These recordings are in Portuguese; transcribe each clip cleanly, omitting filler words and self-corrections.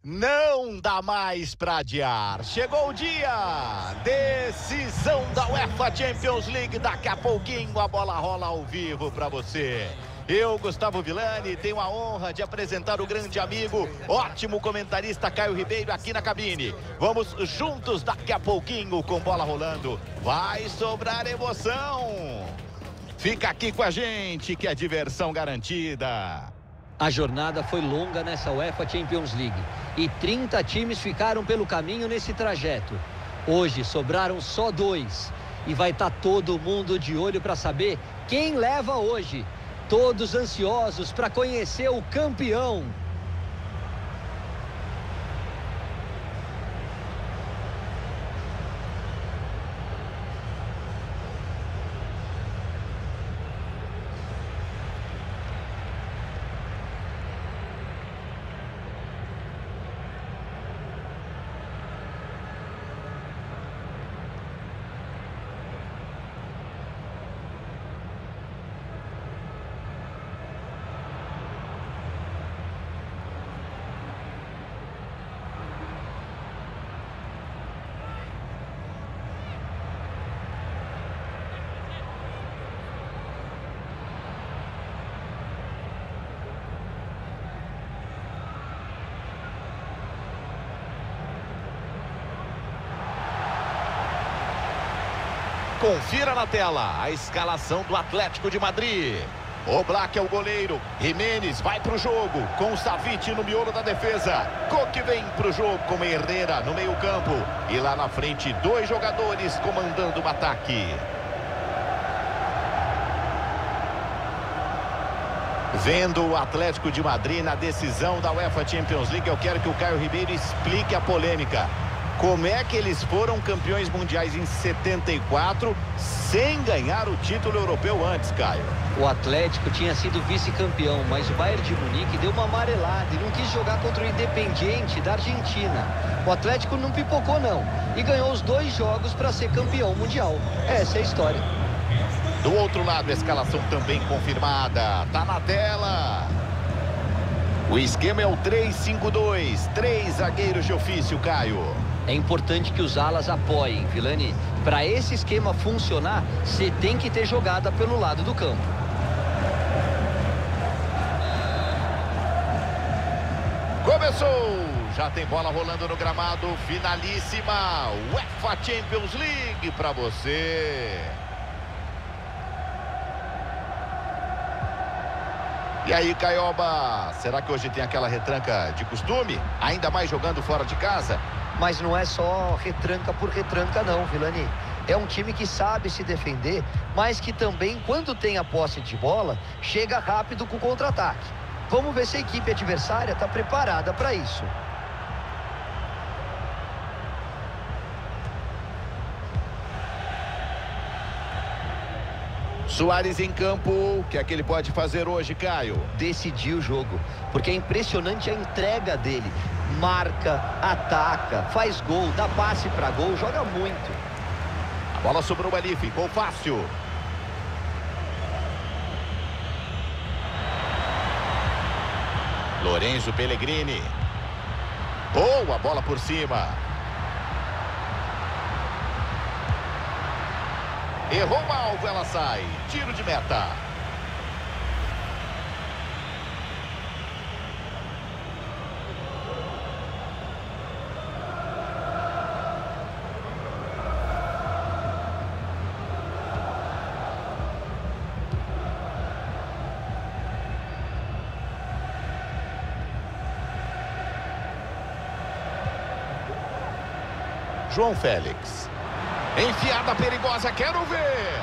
Não dá mais pra adiar. Chegou o dia. Decisão da UEFA Champions League. Daqui a pouquinho a bola rola ao vivo pra você. Eu, Gustavo Villani, tenho a honra de apresentar o grande amigo, ótimo comentarista Caio Ribeiro aqui na cabine. Vamos juntos daqui a pouquinho com bola rolando. Vai sobrar emoção. Fica aqui com a gente que é diversão garantida. A jornada foi longa nessa UEFA Champions League e 30 times ficaram pelo caminho nesse trajeto. Hoje sobraram só 2 e vai estar todo mundo de olho para saber quem leva hoje. Todos ansiosos para conhecer o campeão. Confira na tela a escalação do Atlético de Madrid. Oblak é o goleiro. Jimenez vai pro jogo com o Savic no miolo da defesa. Koke vem pro jogo com Herrera no meio campo. E lá na frente 2 jogadores comandando o ataque. Vendo o Atlético de Madrid na decisão da UEFA Champions League, eu quero que o Caio Ribeiro explique a polêmica. Como é que eles foram campeões mundiais em 74 sem ganhar o título europeu antes, Caio? O Atlético tinha sido vice-campeão, mas o Bayern de Munique deu uma amarelada e não quis jogar contra o Independiente da Argentina. O Atlético não pipocou não e ganhou os 2 jogos para ser campeão mundial. Essa é a história. Do outro lado, a escalação também confirmada. Tá na tela. O esquema é o 3-5-2. 3 zagueiros de ofício, Caio. É importante que os alas apoiem, Villani. Para esse esquema funcionar, você tem que ter jogada pelo lado do campo. Começou! Já tem bola rolando no gramado. Finalíssima UEFA Champions League para você. E aí, Caioba, será que hoje tem aquela retranca de costume? Ainda mais jogando fora de casa? Mas não é só retranca por retranca não, Villani. É um time que sabe se defender, mas que também, quando tem a posse de bola, chega rápido com o contra-ataque. Vamos ver se a equipe adversária está preparada para isso. Suárez em campo, o que é que ele pode fazer hoje, Caio? Decidir o jogo, porque é impressionante a entrega dele. Marca, ataca, faz gol, dá passe para gol, joga muito. A bola sobrou ali, ficou fácil. Lorenzo Pellegrini. Boa bola por cima. Errou o alvo, ela sai. Tiro de meta. João Félix. Enfiada perigosa, quero ver.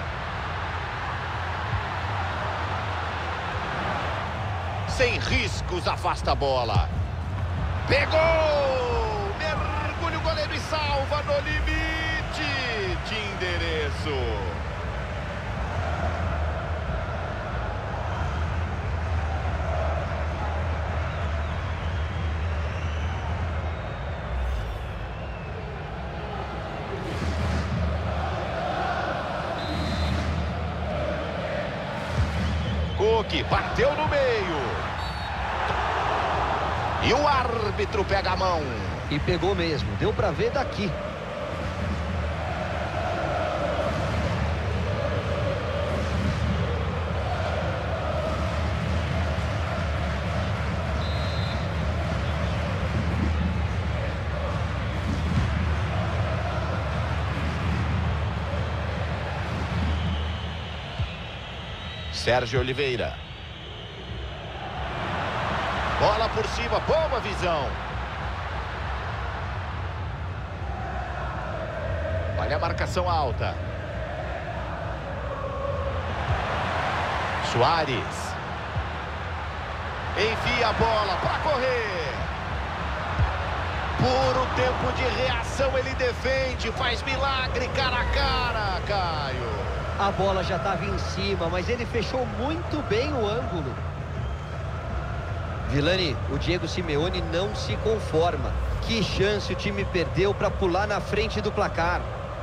Sem riscos, afasta a bola. Pegou! Mergulha o goleiro e salva no limite de endereço. Koke bateu no meio. E o árbitro pega a mão. E pegou mesmo, deu pra ver daqui. Sérgio Oliveira. Bola por cima, boa visão. Olha a marcação alta. Suárez. Envia a bola para correr. Puro tempo de reação, ele defende, faz milagre cara a cara, Caio. A bola já estava em cima, mas ele fechou muito bem o ângulo. Vilani, o Diego Simeone não se conforma. Que chance o time perdeu para pular na frente do placar.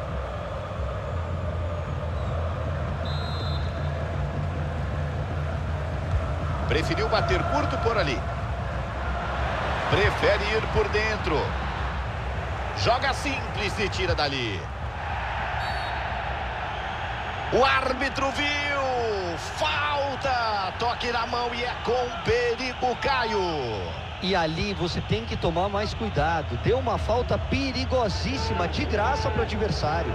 Preferiu bater curto por ali. Prefere ir por dentro. Joga simples e tira dali. O árbitro viu. Falta. Toque na mão e é com perigo, Caio. E ali você tem que tomar mais cuidado. Deu uma falta perigosíssima, de graça para o adversário.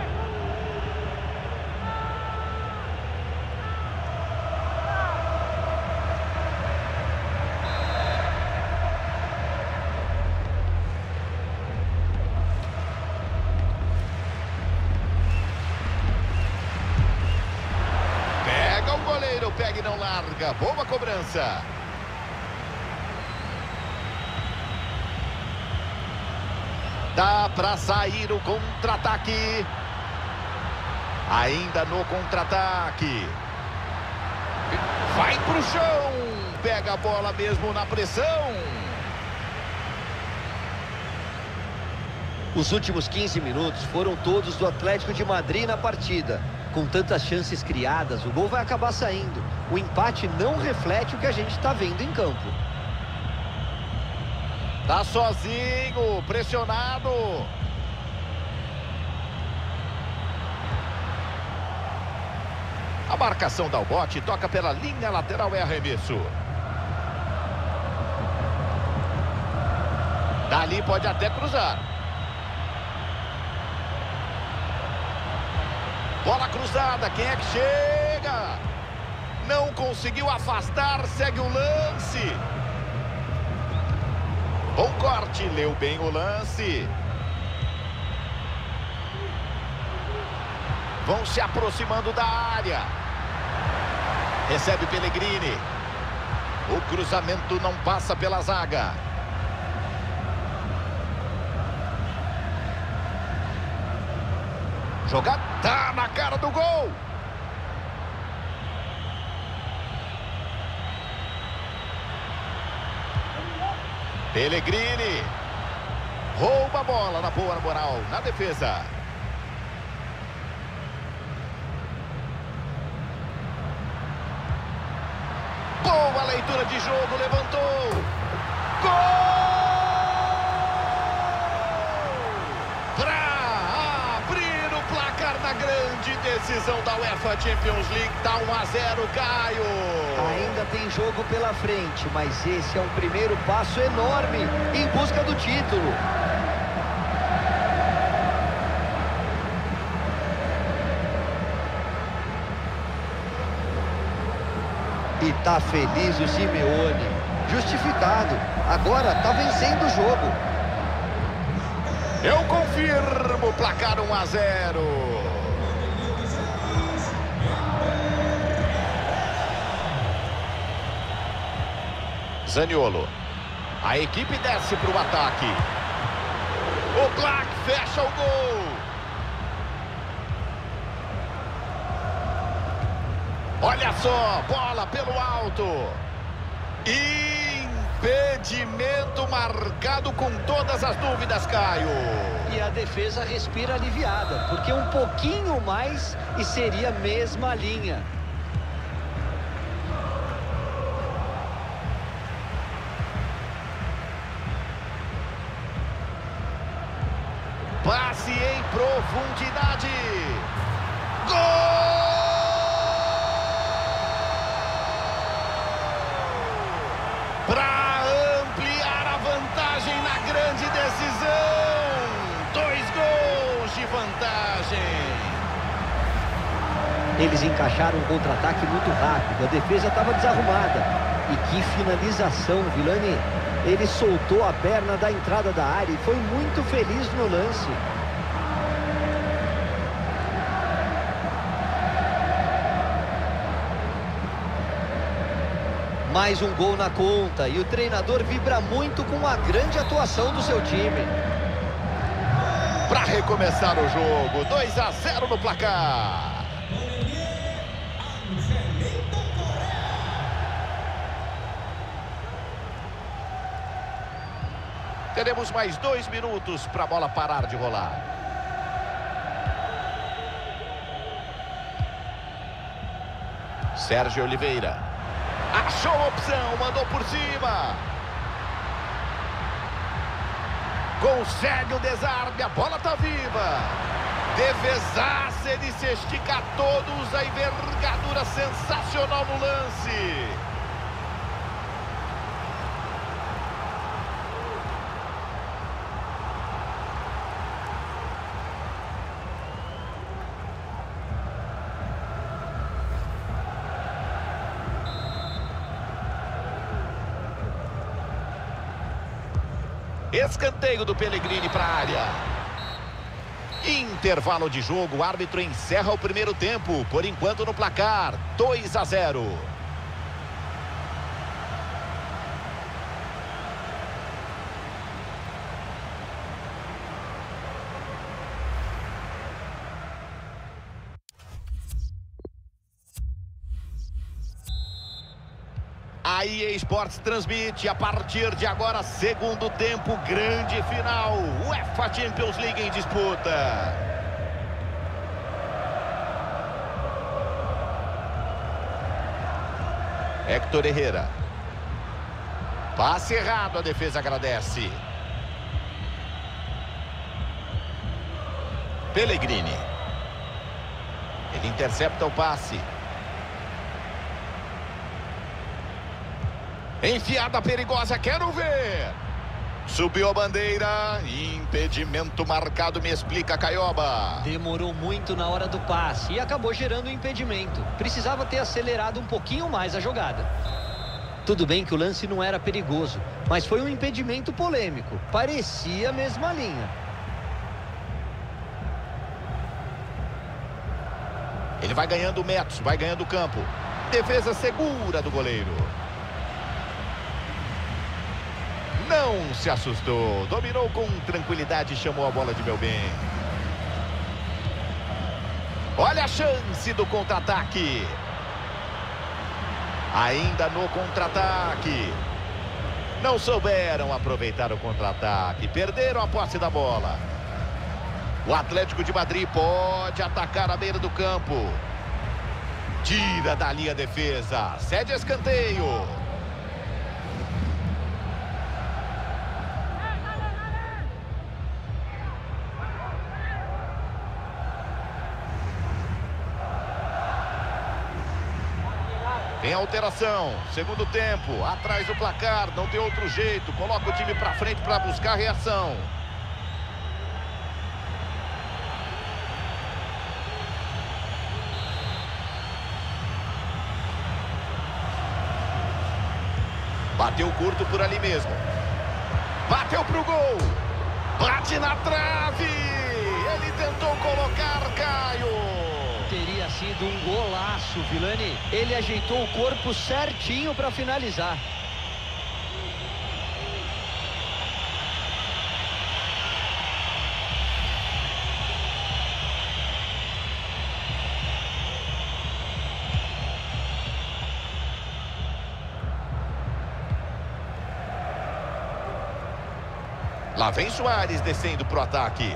Pega e não larga. Boa cobrança. Dá para sair o contra-ataque. Ainda no contra-ataque. Vai pro chão. Pega a bola mesmo na pressão. Os últimos 15 minutos foram todos do Atlético de Madrid na partida. Com tantas chances criadas, o gol vai acabar saindo. O empate não reflete o que a gente está vendo em campo. Tá sozinho, pressionado. A marcação dá o bote, toca pela linha lateral, é arremesso. Dali pode até cruzar. Bola cruzada, quem é que chega? Não conseguiu afastar, segue o lance. Bom corte, leu bem o lance. Vão se aproximando da área. Recebe Pellegrini. O cruzamento não passa pela zaga. Jogada tá na cara do gol. Pellegrini. Rouba a bola na boa moral, na defesa. Boa leitura de jogo, levantou. Gol! Na grande decisão da UEFA Champions League, tá 1-0, Caio. Ainda tem jogo pela frente, mas esse é um primeiro passo enorme em busca do título. E tá feliz o Simeone. Justificado. Agora tá vencendo o jogo. Eu confirmo, placar 1-0. Zaniolo. A equipe desce para o ataque. O Black fecha o gol. Olha só, bola pelo alto. Impedimento marcado com todas as dúvidas, Caio. E a defesa respira aliviada, porque um pouquinho mais e seria a mesma linha. profundidade. Gol! Para ampliar a vantagem na grande decisão. 2 gols de vantagem. Eles encaixaram um contra-ataque muito rápido. A defesa estava desarrumada. E que finalização, Villani. Ele soltou a perna da entrada da área e foi muito feliz no lance. Mais um gol na conta e o treinador vibra muito com a grande atuação do seu time. Para recomeçar o jogo, 2-0 no placar. Teremos mais 2 minutos para a bola parar de rolar. Sérgio Oliveira. Achou a opção, mandou por cima. Consegue o desarme, a bola tá viva. Defesaça, ele se estica a todos, a envergadura sensacional no lance. Escanteio do Pellegrini para a área. Intervalo de jogo, o árbitro encerra o primeiro tempo. Por enquanto no placar, 2-0. A EA Sports transmite a partir de agora, segundo tempo, grande final. UEFA Champions League em disputa. Héctor Herrera. Passe errado, a defesa agradece. Pellegrini. Ele intercepta o passe. Enfiada perigosa, quero ver. Subiu a bandeira. Impedimento marcado, me explica, Caioba. Demorou muito na hora do passe e acabou gerando um impedimento. Precisava ter acelerado um pouquinho mais a jogada. Tudo bem que o lance não era perigoso, mas foi um impedimento polêmico. Parecia a mesma linha. Ele vai ganhando metros, vai ganhando campo. Defesa segura do goleiro. Não se assustou, dominou com tranquilidade e chamou a bola de meu bem. Olha a chance do contra-ataque. Ainda no contra-ataque. Não souberam aproveitar o contra-ataque, perderam a posse da bola. O Atlético de Madrid pode atacar a beira do campo. Tira dali a defesa, cede escanteio. Tem alteração, segundo tempo, atrás do placar, não tem outro jeito, coloca o time pra frente para buscar a reação. Bateu curto por ali mesmo. Bateu pro gol. Bate na trave. Ele tentou colocar, Caio. Teria sido um golaço, Villani. Ele ajeitou o corpo certinho para finalizar. Lá vem Suárez descendo pro ataque.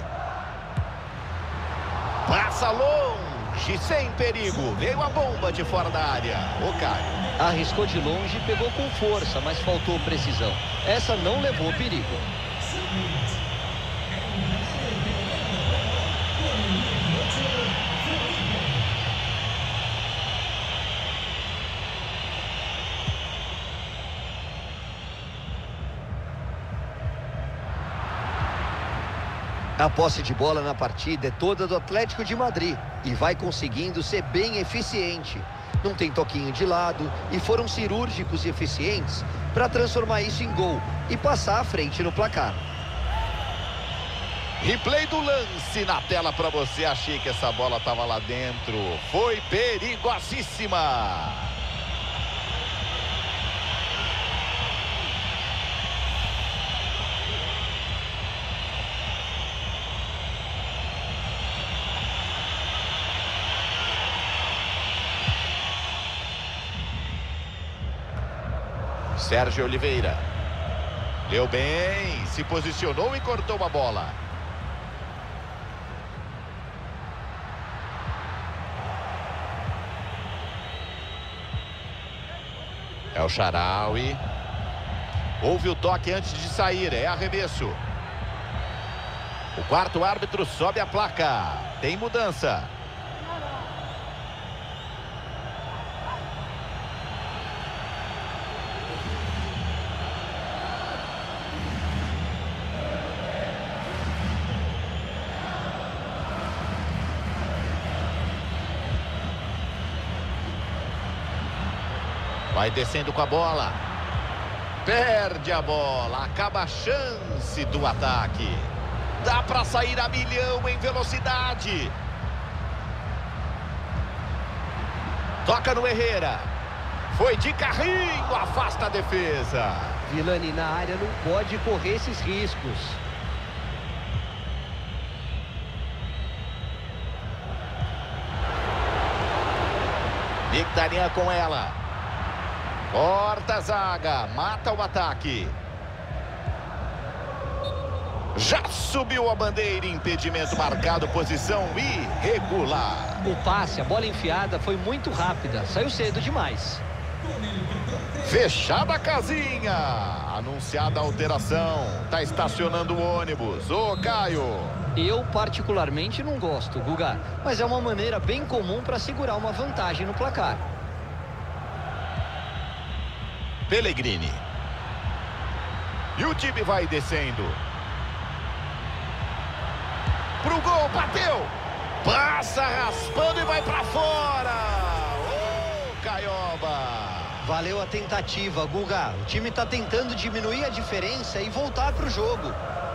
Passa longe, sem perigo. Veio a bomba de fora da área. O Caio. Arriscou de longe e pegou com força, mas faltou precisão. Essa não levou perigo. A posse de bola na partida é toda do Atlético de Madrid e vai conseguindo ser bem eficiente. Não tem toquinho de lado e foram cirúrgicos e eficientes para transformar isso em gol e passar à frente no placar. Replay do lance na tela para você. Achei que essa bola estava lá dentro. Foi perigosíssima. Sérgio Oliveira. Leu bem, se posicionou e cortou a bola. É o Shaarawy. Houve o toque antes de sair, é arremesso. O quarto árbitro sobe a placa. Tem mudança. Vai descendo com a bola. Perde a bola. Acaba a chance do ataque. Dá para sair a milhão em velocidade. Toca no Herrera. Foi de carrinho. Afasta a defesa. Vilani na área não pode correr esses riscos. Mkhitaryan com ela. Corta a zaga, mata o ataque. Já subiu a bandeira, impedimento marcado, posição irregular. O passe, a bola enfiada foi muito rápida, saiu cedo demais. Fechada a casinha, anunciada a alteração, tá estacionando o ônibus. Ô, Caio. Eu particularmente não gosto, Guga, mas é uma maneira bem comum para segurar uma vantagem no placar. Pellegrini. E o time vai descendo. Pro gol, bateu. Passa raspando e vai pra fora. Caioba. Valeu a tentativa, Guga. O time tá tentando diminuir a diferença e voltar pro jogo.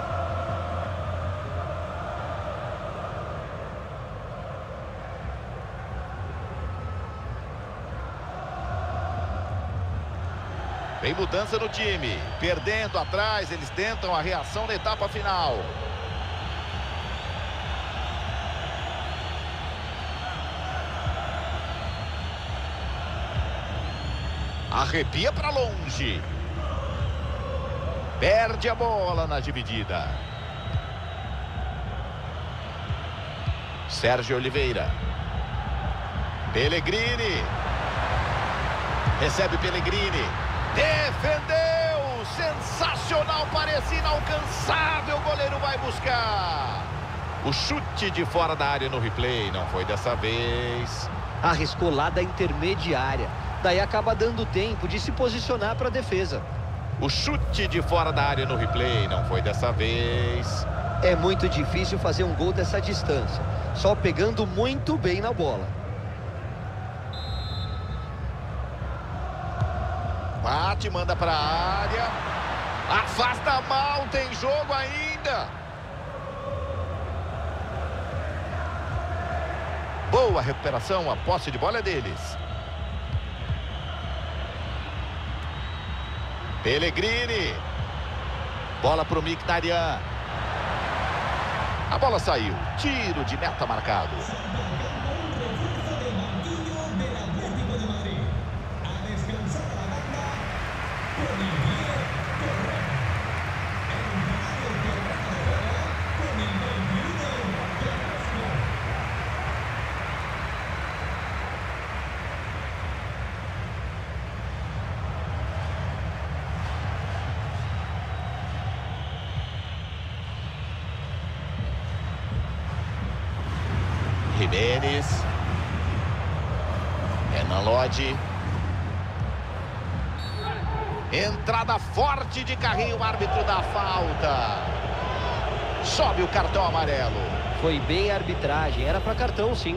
Vem mudança no time. Perdendo atrás, eles tentam a reação na etapa final. Arrepia para longe. Perde a bola na dividida. Sérgio Oliveira. Pellegrini. Recebe Pellegrini. Defendeu! Sensacional, parecia inalcançável. O goleiro vai buscar. O chute de fora da área no replay. Não foi dessa vez. Arriscou lá da intermediária. Daí acaba dando tempo de se posicionar para a defesa. O chute de fora da área no replay. Não foi dessa vez. É muito difícil fazer um gol dessa distância. Só pegando muito bem na bola. Bate, manda para a área. Afasta mal, tem jogo ainda. Boa recuperação, a posse de bola é deles. Pellegrini. Bola para o Mkhitaryan. A bola saiu. Tiro de meta marcado. Jimenez. Renan Lodge. Entrada forte de carrinho, o árbitro da falta. sobe o cartão amarelo. Foi bem a arbitragem, era para cartão sim.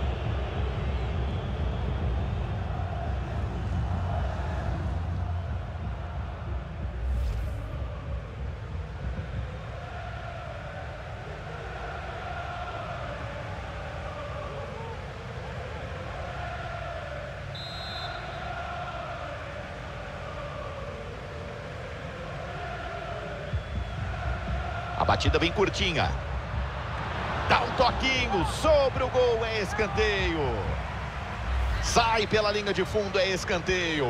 A batida bem curtinha. Dá um toquinho sobre o gol, é escanteio. Sai pela linha de fundo, é escanteio.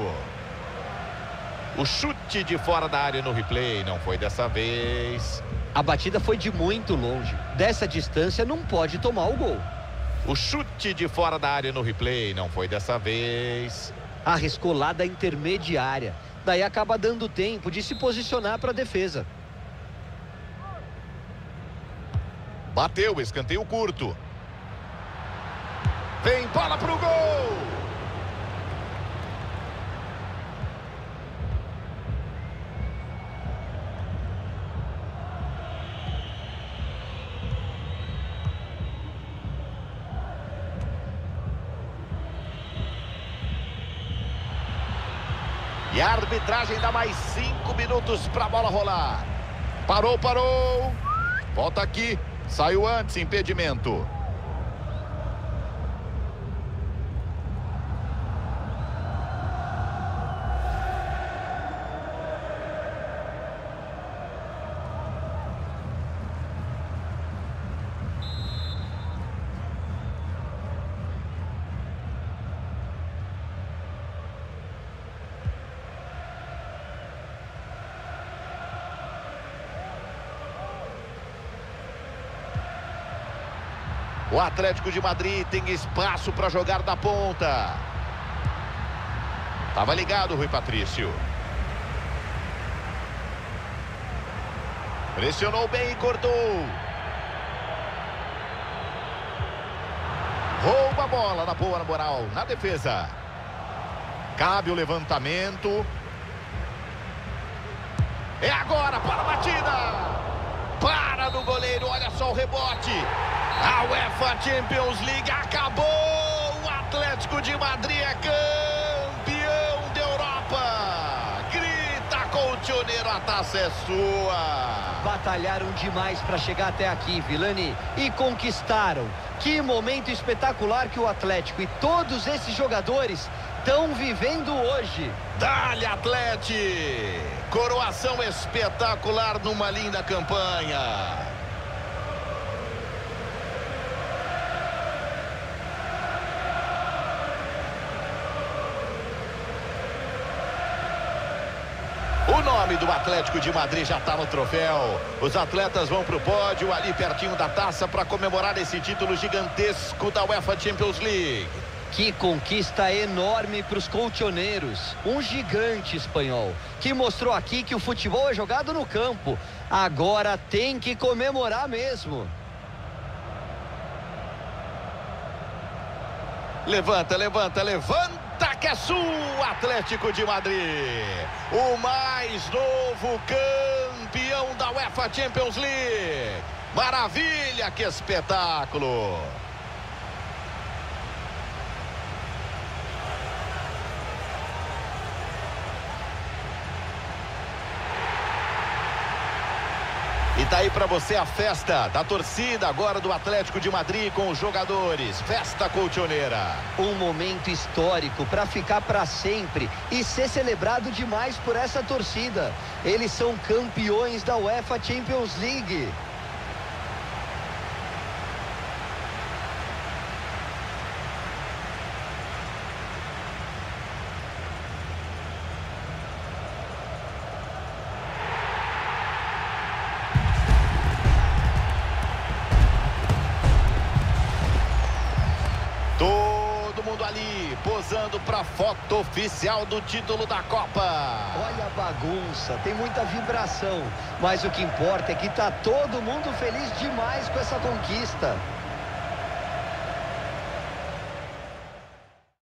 O chute de fora da área no replay, não foi dessa vez. A batida foi de muito longe. Dessa distância não pode tomar o gol. O chute de fora da área no replay, não foi dessa vez. Arriscou lá da intermediária. Daí acaba dando tempo de se posicionar para a defesa. Bateu, escanteio curto. Vem bola pro gol. E a arbitragem dá mais 5 minutos para a bola rolar. Parou, parou. Volta aqui. Saiu antes, impedimento. O Atlético de Madrid tem espaço para jogar da ponta. Tava ligado, Rui Patrício. Pressionou bem e cortou. Rouba a bola na boa moral, na defesa. Cabe o levantamento. É agora, para a batida. Para no goleiro, olha só o rebote. A UEFA Champions League acabou. O Atlético de Madrid é campeão da Europa. Grita, colchoneiro, a taça é sua. Batalharam demais para chegar até aqui, Vilani, e conquistaram. Que momento espetacular que o Atlético e todos esses jogadores estão vivendo hoje. Dá-lhe, Atlético! Coroação espetacular numa linda campanha. O nome do Atlético de Madrid já está no troféu. Os atletas vão para o pódio, ali pertinho da taça, para comemorar esse título gigantesco da UEFA Champions League. Que conquista enorme para os colchoneiros. Um gigante espanhol que mostrou aqui que o futebol é jogado no campo. Agora tem que comemorar mesmo. Levanta, levanta, levanta, que é sua, Atlético de Madrid. O mais novo campeão da UEFA Champions League. Maravilha, que espetáculo. E tá aí para você a festa da torcida agora do Atlético de Madrid com os jogadores. Festa colchoneira. Um momento histórico para ficar para sempre e ser celebrado demais por essa torcida. Eles são campeões da UEFA Champions League. Ali, posando para foto oficial do título da Copa. Olha a bagunça, tem muita vibração, mas o que importa é que tá todo mundo feliz demais com essa conquista.